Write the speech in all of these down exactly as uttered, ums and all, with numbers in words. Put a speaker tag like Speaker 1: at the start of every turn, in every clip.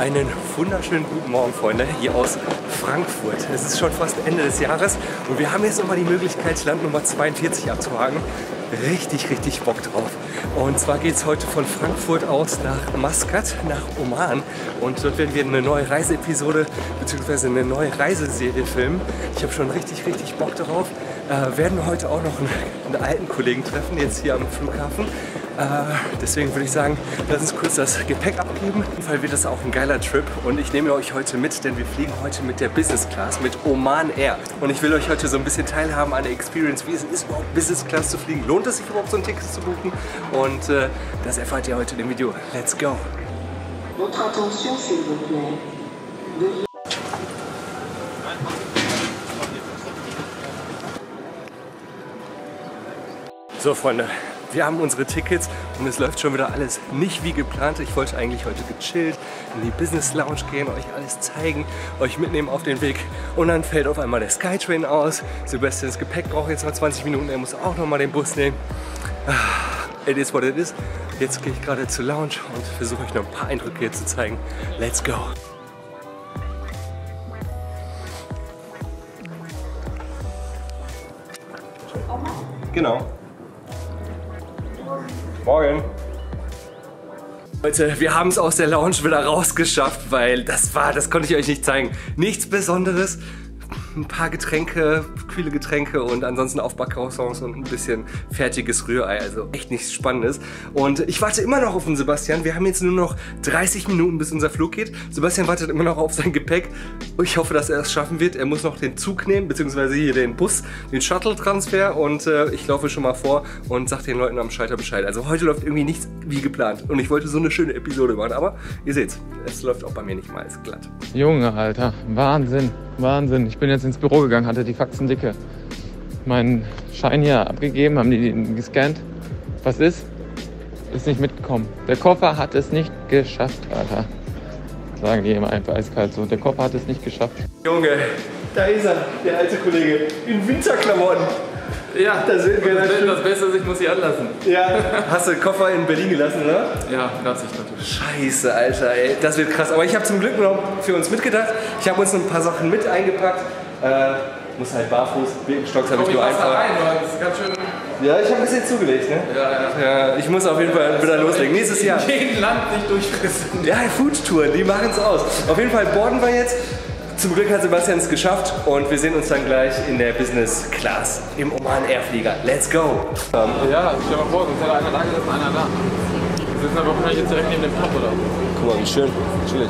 Speaker 1: Einen wunderschönen guten Morgen, Freunde, hier aus Frankfurt. Es ist schon fast Ende des Jahres und wir haben jetzt nochmal die Möglichkeit, Land Nummer zweiundvierzig abzuhaken. Richtig, richtig Bock drauf. Und zwar geht es heute von Frankfurt aus nach Maskat, nach Oman. Und dort werden wir eine neue Reiseepisode bzw. eine neue Reiseserie filmen. Ich habe schon richtig, richtig Bock darauf. Äh, werden heute auch noch einen, einen alten Kollegen treffen, jetzt hier am Flughafen. Äh, deswegen würde ich sagen, lass uns kurz das Gepäck abgeben. Auf jeden Fall wird das auch ein geiler Trip und ich nehme euch heute mit, denn wir fliegen heute mit der Business Class, mit Oman Air. Und ich will euch heute so ein bisschen teilhaben an der Experience, wie es ist, überhaupt Business Class zu fliegen. Lohnt es sich überhaupt, so ein Ticket zu buchen? Und äh, das erfahrt ihr heute in dem Video. Let's go! Votre attention, s'il vous plaît. So, Freunde, wir haben unsere Tickets und es läuft schon wieder alles nicht wie geplant. Ich wollte eigentlich heute gechillt in die Business Lounge gehen, euch alles zeigen, euch mitnehmen auf den Weg. Und dann fällt auf einmal der Skytrain aus. Sebastians Gepäck braucht jetzt noch zwanzig Minuten, er muss auch noch mal den Bus nehmen. It is what it is. Jetzt gehe ich gerade zur Lounge und versuche euch noch ein paar Eindrücke hier zu zeigen. Let's go! Genau. Morgen. Leute, wir haben es aus der Lounge wieder rausgeschafft, weil das war, das konnte ich euch nicht zeigen. Nichts Besonderes. Ein paar Getränke, kühle Getränke und ansonsten Aufbackcroissants und ein bisschen fertiges Rührei. Also echt nichts Spannendes. Und ich warte immer noch auf den Sebastian. Wir haben jetzt nur noch dreißig Minuten, bis unser Flug geht. Sebastian wartet immer noch auf sein Gepäck. Ich hoffe, dass er es schaffen wird. Er muss noch den Zug nehmen, beziehungsweise hier den Bus, den Shuttle-Transfer. Und äh, ich laufe schon mal vor und sage den Leuten am Schalter Bescheid. Also heute läuft irgendwie nichts wie geplant. Und ich wollte so eine schöne Episode machen. Aber ihr seht's, es läuft auch bei mir nicht mal alles glatt.
Speaker 2: Junge, Alter, Wahnsinn. Wahnsinn. Ich bin jetzt ins Büro gegangen, hatte die Faxen dicke. Meinen Schein hier abgegeben, haben die den gescannt. Was ist? Ist nicht mitgekommen. Der Koffer hat es nicht geschafft, Alter. Sagen die immer einfach eiskalt so. Der Koffer hat es nicht geschafft.
Speaker 1: Junge, da ist er, der alte Kollege. In Winterklamotten. Ja, da sind wir.
Speaker 2: Das, das Beste ist, ich muss sie anlassen.
Speaker 1: Ja, hast du den Koffer in Berlin gelassen, oder?
Speaker 2: Ja, lass ich natürlich.
Speaker 1: Scheiße, Alter, ey, das wird krass. Aber ich habe zum Glück noch für uns mitgedacht. Ich habe uns noch ein paar Sachen mit eingepackt. Äh, muss halt barfuß, Birkenstocks habe ich nur ein paar.
Speaker 2: Rein, das ist ganz schön.
Speaker 1: Ja, ich habe ein bisschen zugelegt, ne?
Speaker 2: Ja, ja.
Speaker 1: Ja, ich muss auf jeden Fall wieder loslegen. Nächstes Jahr.
Speaker 2: Jeden Land nicht durchfressen.
Speaker 1: Ja, Foodtouren, die machen es aus. Auf jeden Fall boarden wir jetzt. Zum Glück hat Sebastian es geschafft und wir sehen uns dann gleich in der Business Class im Oman Airflieger. Let's go!
Speaker 2: Ja, stell dir mal vor, sonst hätte einer da gesessen, einer da. Wir sitzen aber wahrscheinlich jetzt direkt neben dem Pop, oder?
Speaker 1: Guck mal, wie schön. Chillig.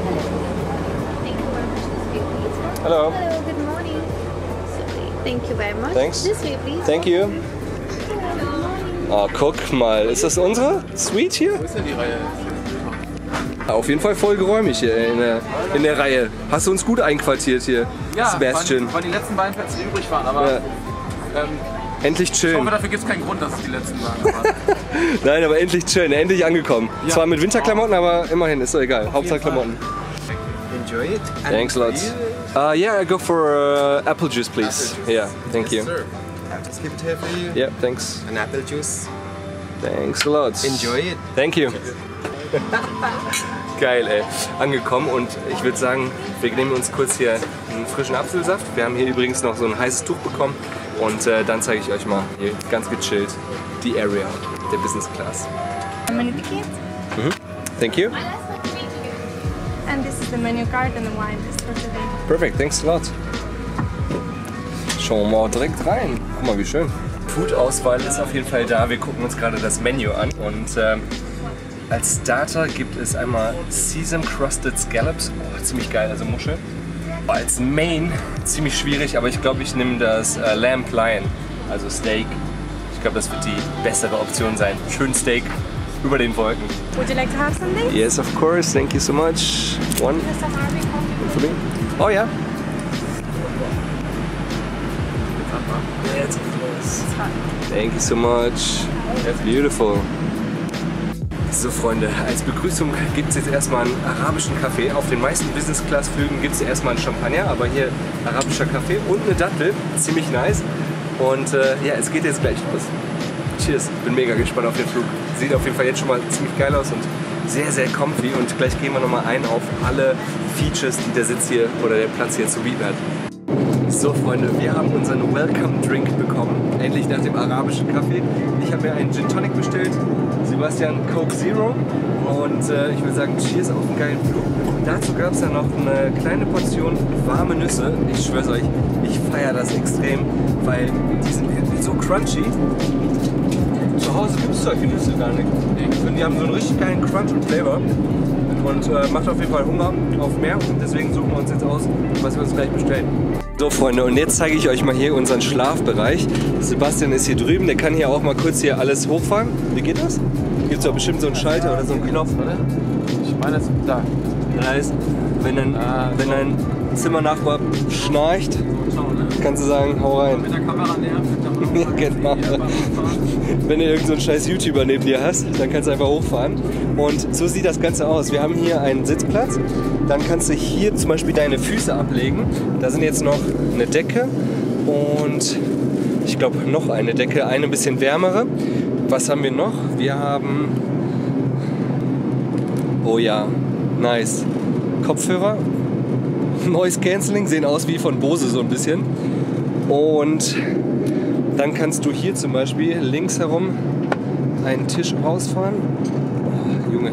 Speaker 1: Hello.
Speaker 3: Hello, good morning. Thank you very much.
Speaker 1: Thanks.
Speaker 3: This way, please.
Speaker 1: Thank you. Oh, guck mal. Ist das unsere Suite hier?
Speaker 2: Wo ist denn die Reihe?
Speaker 1: Auf jeden Fall voll geräumig hier in der, in der Reihe. Hast du uns gut einquartiert hier,
Speaker 2: Ja,
Speaker 1: Sebastian?
Speaker 2: weil, weil die letzten beiden Plätze übrig waren, aber
Speaker 1: Ja.
Speaker 2: ähm,
Speaker 1: Endlich
Speaker 2: ich
Speaker 1: chillen.
Speaker 2: hoffe, dafür gibt es keinen Grund, dass es die letzten waren. Aber
Speaker 1: Nein, aber endlich chillen, endlich angekommen.
Speaker 2: Ja.
Speaker 1: Zwar mit Winterklamotten, aber immerhin, ist doch egal. Hauptsache Klamotten.
Speaker 4: Enjoy it. And
Speaker 1: Thanks a lot. Uh, yeah, I go for uh, apple juice, please.
Speaker 4: Apple juice.
Speaker 1: Yeah, thank you.
Speaker 4: Yes, sir. I'll just keep it here for you.
Speaker 1: Yeah, thanks.
Speaker 4: An apple juice.
Speaker 1: Thanks a lot.
Speaker 4: Enjoy it.
Speaker 1: Thank you. Geil, ey. Angekommen und ich würde sagen, wir nehmen uns kurz hier einen frischen Apfelsaft. Wir haben hier übrigens noch so ein heißes Tuch bekommen und äh, dann zeige ich euch mal hier ganz gechillt die Area der Business Class.
Speaker 3: Menu ticket.
Speaker 1: Mhm. Thank you.
Speaker 3: And this is the menu card and the wine list for today.
Speaker 1: Perfect, thanks a lot. Schauen wir mal direkt rein. Guck mal, wie schön. Food-Auswahl ist auf jeden Fall da. Wir gucken uns gerade das Menü an und ähm, als Starter gibt es einmal Sesame Crusted Scallops, oh, ziemlich geil, also Muschel. Als Main ziemlich schwierig, aber ich glaube, ich nehme das äh, Lamb Lion, also Steak. Ich glaube, das wird die bessere Option sein. Schön Steak über den Wolken.
Speaker 3: Would you like to have something?
Speaker 1: Yes, of course. Thank you so much. One.
Speaker 3: Some Arabic coffee.
Speaker 1: For me? Oh ja. Yes, of course. Thank you so much. That's beautiful. So Freunde, als Begrüßung gibt es jetzt erstmal einen arabischen Kaffee. Auf den meisten Business-Class-Flügen gibt es erstmal einen Champagner, aber hier arabischer Kaffee und eine Dattel. Ziemlich nice. Und äh, ja, es geht jetzt gleich los. Cheers, bin mega gespannt auf den Flug. Sieht auf jeden Fall jetzt schon mal ziemlich geil aus und sehr, sehr comfy und gleich gehen wir nochmal ein auf alle Features, die der Sitz hier oder der Platz hier zu bieten hat. So Freunde, wir haben unseren Welcome Drink bekommen, endlich nach dem arabischen Kaffee. Ich habe mir einen Gin Tonic bestellt, Sebastian Coke Zero und äh, ich würde sagen, cheers auf einen geilen Flug. Dazu gab es dann noch eine kleine Portion warme Nüsse. Ich schwör's euch, ich feiere das extrem, weil die sind so crunchy. Zu Hause gibt es solche Nüsse gar nicht. Und die haben so einen richtig geilen Crunch und Flavor. Und äh, macht auf jeden Fall Hunger auf mehr. Und deswegen suchen wir uns jetzt aus, was wir uns gleich bestellen. So Freunde, und jetzt zeige ich euch mal hier unseren Schlafbereich. Sebastian ist hier drüben, der kann hier auch mal kurz hier alles hochfahren. Wie geht das? Gibt es doch bestimmt so einen Schalter oder so einen Knopf, oder?
Speaker 2: Ich meine, das ist da.
Speaker 1: Nice. Wenn dein,
Speaker 2: Ah,
Speaker 1: wenn dein Zimmernachbar schnarcht, kannst du sagen, hau rein.
Speaker 2: Mit der Kamera nervt.
Speaker 1: Ja, genau. Wenn du irgendeinen so einen scheiß YouTuber neben dir hast, dann kannst du einfach hochfahren. Und so sieht das Ganze aus. Wir haben hier einen Sitzplatz. Dann kannst du hier zum Beispiel deine Füße ablegen. Da sind jetzt noch eine Decke und ich glaube noch eine Decke, eine ein bisschen wärmere. Was haben wir noch? Wir haben... Oh ja, nice. Kopfhörer. Noise Cancelling, sehen aus wie von Bose so ein bisschen. Und dann kannst du hier zum Beispiel links herum einen Tisch rausfahren. Oh, Junge.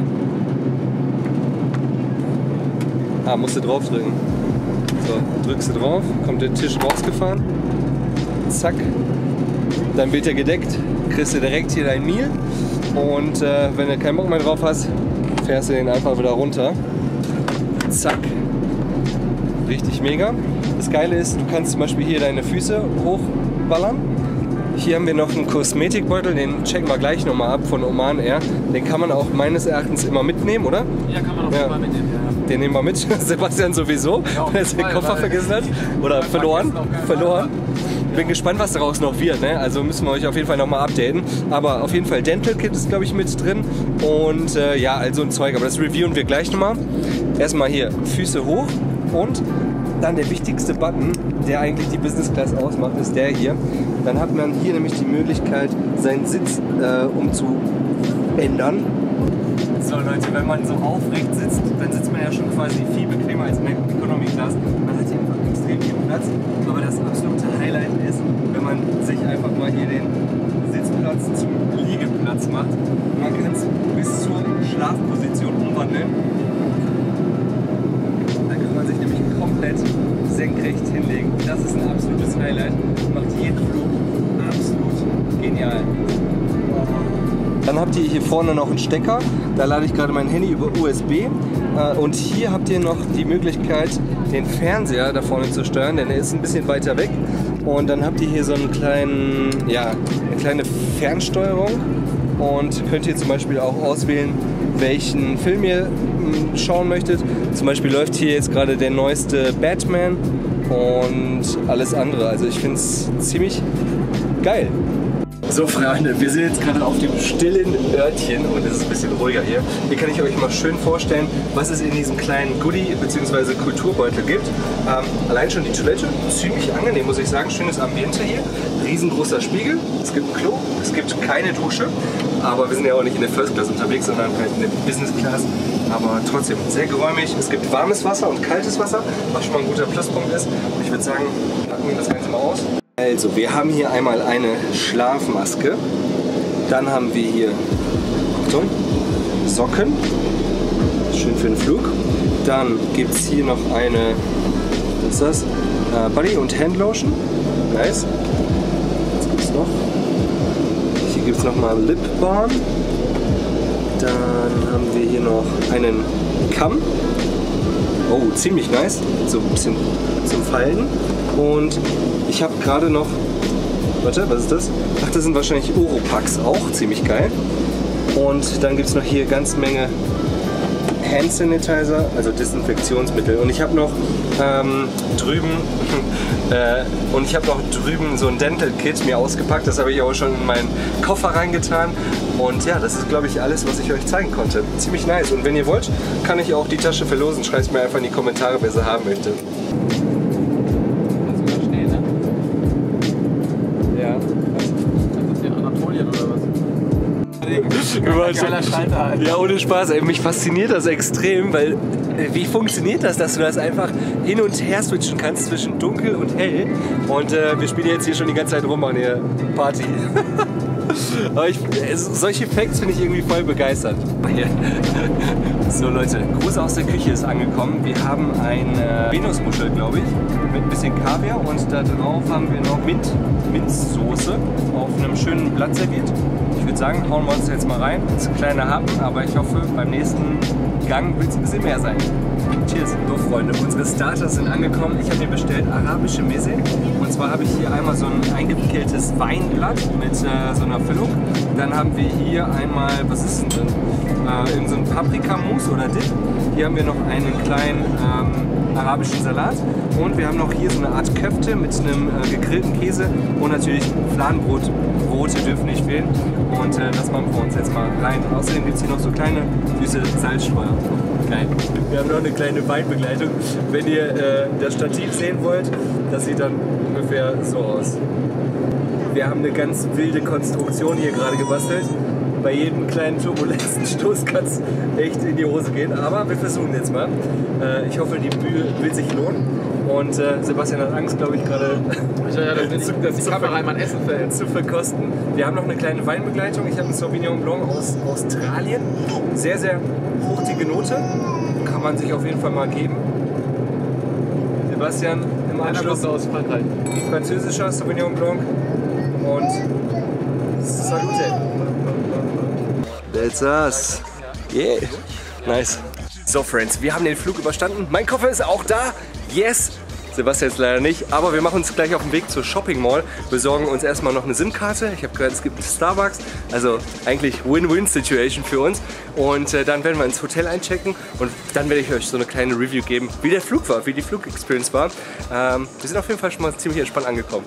Speaker 1: Ah, musst du drauf drücken. So, drückst du drauf, kommt der Tisch rausgefahren. Zack. Dann wird er gedeckt, kriegst du direkt hier dein Meal. Und äh, wenn du keinen Bock mehr drauf hast, fährst du den einfach wieder runter. Zack. Richtig mega. Das Geile ist, du kannst zum Beispiel hier deine Füße hochballern. Hier haben wir noch einen Kosmetikbeutel, den checken wir gleich nochmal ab von Oman Air. Den kann man auch meines Erachtens immer mitnehmen, oder?
Speaker 2: Ja, kann man auch
Speaker 1: Ja.
Speaker 2: immer mitnehmen. Ja.
Speaker 1: Den nehmen wir mit. Sebastian sowieso,
Speaker 2: Ja, auf
Speaker 1: weil er
Speaker 2: jeden
Speaker 1: seinen
Speaker 2: Fall,
Speaker 1: Koffer
Speaker 2: weil-
Speaker 1: vergessen hat. Oder
Speaker 2: Beim
Speaker 1: verloren.
Speaker 2: Vergessen auf keinen
Speaker 1: Verloren.
Speaker 2: Fall.
Speaker 1: Bin gespannt, was daraus noch wird. Ne? Also müssen wir euch auf jeden Fall nochmal updaten. Aber auf jeden Fall Dental Kit ist, glaube ich, mit drin. Und äh, ja, also ein Zeug. Aber das reviewen wir gleich nochmal. Erstmal hier Füße hoch und dann der wichtigste Button, der eigentlich die Business Class ausmacht, ist der hier. Dann hat man hier nämlich die Möglichkeit, seinen Sitz äh, umzuändern. So Leute, wenn man so aufrecht sitzt, dann sitzt man ja schon quasi viel bequemer als in der Economy Class. Man hat hier einfach extrem viel Platz. Aber das absolute Highlight ist, wenn man sich einfach mal hier den Sitzplatz zum Liegeplatz macht. Man kann es bis zur Schlafposition umwandeln. Da kann man sich nämlich komplett senkrecht hinlegen. Das ist ein absolutes Highlight. Macht jeden Flug absolut genial. Dann habt ihr hier vorne noch einen Stecker. Da lade ich gerade mein Handy über U S B. Und hier habt ihr noch die Möglichkeit, den Fernseher da vorne zu steuern, denn er ist ein bisschen weiter weg. Und dann habt ihr hier so einen kleinen, ja, eine kleine Fernsteuerung und könnt hier zum Beispiel auch auswählen, welchen Film ihr mh, schauen möchtet. Zum Beispiel läuft hier jetzt gerade der neueste Batman und alles andere. Also ich finde es ziemlich geil. So Freunde, wir sind jetzt gerade auf dem stillen Örtchen und es ist ein bisschen ruhiger hier. Hier kann ich euch mal schön vorstellen, was es in diesem kleinen Goodie- bzw. Kulturbeutel gibt. Ähm, allein schon die Toilette, ziemlich angenehm, muss ich sagen. Schönes Ambiente hier, riesengroßer Spiegel, es gibt ein Klo, es gibt keine Dusche, aber wir sind ja auch nicht in der First Class unterwegs, sondern halt in der Business Class. Aber trotzdem sehr geräumig. Es gibt warmes Wasser und kaltes Wasser, was schon mal ein guter Pluspunkt ist. Und ich würde sagen, packen wir das Ganze mal aus. Also, wir haben hier einmal eine Schlafmaske, dann haben wir hier, Achtung, Socken, schön für den Flug. Dann gibt es hier noch eine, was ist das, äh, Body- und Handlotion, nice. Was gibt es noch? Hier gibt es nochmal Lip Balm. Dann haben wir hier noch einen Kamm. Oh, ziemlich nice, so ein bisschen zum Falten. Und ich habe gerade noch, warte, was ist das? Ach, das sind wahrscheinlich Oropax, auch ziemlich geil. Und dann gibt es noch hier ganz Menge Hand Sanitizer, also Desinfektionsmittel. Und ich habe noch ähm, drüben äh, und ich habe noch drüben so ein Dental Kit mir ausgepackt. Das habe ich auch schon in meinen Koffer reingetan. Und ja, das ist, glaube ich, alles, was ich euch zeigen konnte. Ziemlich nice. Und wenn ihr wollt, kann ich auch die Tasche verlosen. Schreibt mir einfach in die Kommentare, wer sie haben möchte. Wir waren schon,
Speaker 2: Geiler Schalter, Alter.
Speaker 1: ja, ohne Spaß, ey, mich fasziniert das extrem, weil äh, wie funktioniert das, dass du das einfach hin und her switchen kannst zwischen dunkel und hell? Und äh, wir spielen jetzt hier schon die ganze Zeit rum, machen hier Party. Aber ich, es, solche Facts finde ich irgendwie voll begeistert. So Leute, Gruß aus der Küche ist angekommen. Wir haben eine Venusmuschel, glaube ich, mit ein bisschen Kaviar und da drauf haben wir noch Mint, Minzsoße auf einem schönen Blatt serviert. Ich würde sagen, hauen wir uns jetzt mal rein. Das ist ein kleiner Happen, aber ich hoffe, beim nächsten Gang wird es ein bisschen mehr sein. Cheers. So Freunde, unsere Starters sind angekommen. Ich habe mir bestellt arabische Meze. Und zwar habe ich hier einmal so ein eingewickeltes Weinblatt mit äh, so einer Füllung. Dann haben wir hier einmal, was ist denn drin? Äh, irgend so ein Paprikamus oder Dip. Hier haben wir noch einen kleinen ähm, arabischen Salat. Und wir haben noch hier so eine Art Köfte mit einem äh, gegrillten Käse. Und natürlich Fladenbrot. Brote dürfen nicht fehlen. Und äh, das machen wir uns jetzt mal rein. Außerdem gibt es hier noch so kleine süße Salzstreuer. Geil. Wir haben noch eine kleine Weinbegleitung. Wenn ihr äh, das Stativ sehen wollt, das sieht dann ungefähr so aus. Wir haben eine ganz wilde Konstruktion hier gerade gebastelt. Bei jedem kleinen turbulenzen Stoß kann es echt in die Hose gehen. Aber wir versuchen jetzt mal. Äh, ich hoffe, die Mühe will sich lohnen. Und äh, Sebastian hat Angst, glaube ich, gerade
Speaker 2: Ja, dass die, dass die Kamera in mein Essen fällt.
Speaker 1: zu verkosten. Wir haben noch eine kleine Weinbegleitung. Ich habe einen Sauvignon Blanc aus Australien. Sehr, sehr fruchtige Note. Kann man sich auf jeden Fall mal geben. Sebastian im Anschluss
Speaker 2: aus Frankreich.
Speaker 1: französischer Sauvignon Blanc. Und Salute. That's us. Yeah. Nice. So, Friends, wir haben den Flug überstanden. Mein Koffer ist auch da. Yes. Sebastian jetzt leider nicht, aber wir machen uns gleich auf den Weg zur Shopping Mall, besorgen uns erstmal noch eine SIM-Karte. Ich habe gehört, es gibt Starbucks, also eigentlich Win-Win-Situation für uns. Und äh, dann werden wir ins Hotel einchecken und dann werde ich euch so eine kleine Review geben, wie der Flug war, wie die Flugexperience war. Ähm, wir sind auf jeden Fall schon mal ziemlich entspannt angekommen.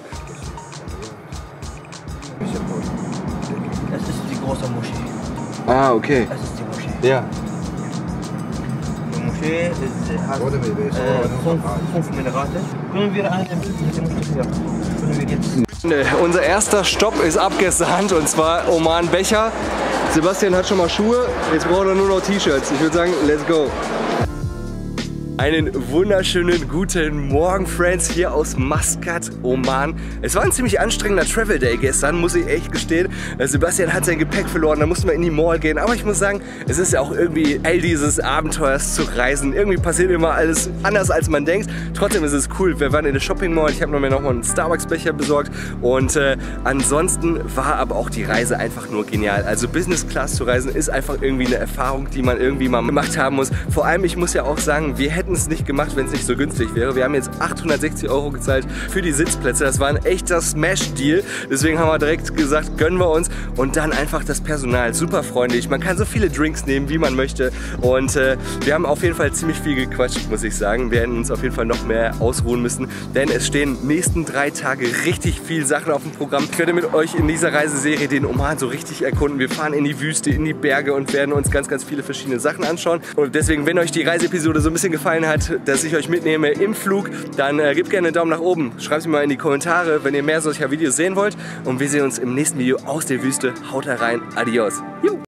Speaker 5: Das ist die große Moschee.
Speaker 1: Ah, okay.
Speaker 5: Das ist die Moschee.
Speaker 1: Ja.
Speaker 5: Die Moschee ist, hat äh, fünf, fünf Minarate. Können wir eine mit dem Moschee Können wir jetzt?
Speaker 1: Nee, unser erster Stopp ist abgesahnt und zwar Oman Becher. Sebastian hat schon mal Schuhe, jetzt braucht er nur noch T-Shirts. Ich würde sagen, let's go. Einen wunderschönen guten Morgen, Friends, hier aus Muscat, Oman. Es war ein ziemlich anstrengender Travel Day gestern, muss ich echt gestehen. Sebastian hat sein Gepäck verloren, da mussten wir in die Mall gehen. Aber ich muss sagen, es ist ja auch irgendwie Teil dieses Abenteuers zu reisen. Irgendwie passiert immer alles anders, als man denkt. Trotzdem ist es cool. Wir waren in der Shopping Mall, ich habe mir noch mal einen Starbucks-Becher besorgt. Und äh, ansonsten war aber auch die Reise einfach nur genial. Also Business Class zu reisen ist einfach irgendwie eine Erfahrung, die man irgendwie mal gemacht haben muss. Vor allem, ich muss ja auch sagen, wir hätten es nicht gemacht, wenn es nicht so günstig wäre. Wir haben jetzt achthundertsechzig Euro gezahlt für die Sitzplätze. Das war ein echter Smash-Deal. Deswegen haben wir direkt gesagt, gönnen wir uns. Und dann einfach das Personal, super freundlich. Man kann so viele Drinks nehmen, wie man möchte. Und äh, wir haben auf jeden Fall ziemlich viel gequatscht, muss ich sagen. Wir hätten uns auf jeden Fall noch mehr ausruhen müssen, denn es stehen nächsten drei Tage richtig viel Sachen auf dem Programm. Ich werde mit euch in dieser Reiseserie den Oman so richtig erkunden. Wir fahren in die Wüste, in die Berge und werden uns ganz, ganz viele verschiedene Sachen anschauen. Und deswegen, wenn euch die Reiseepisode so ein bisschen gefallen hat, dass ich euch mitnehme im Flug, dann äh, gebt gerne einen Daumen nach oben. Schreibt es mir mal in die Kommentare, wenn ihr mehr solcher Videos sehen wollt. Und wir sehen uns im nächsten Video aus der Wüste. Haut da rein. Adios. Juhu.